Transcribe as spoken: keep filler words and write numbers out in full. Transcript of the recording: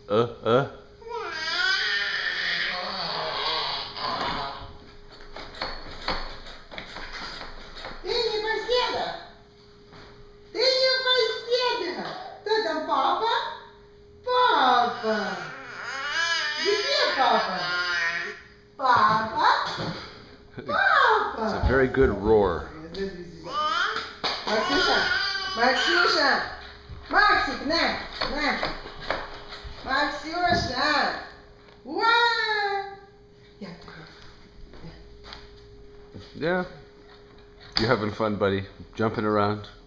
Uh, uh. Ты не поседа? Ты не поседа? Кто там, папа? Папа! Где папа? Папа? Папа! It's a very good roar. Максюша! Максюша! Максик, на! На! Максюша! Уа! Yeah. You're having fun, buddy. Jumping around.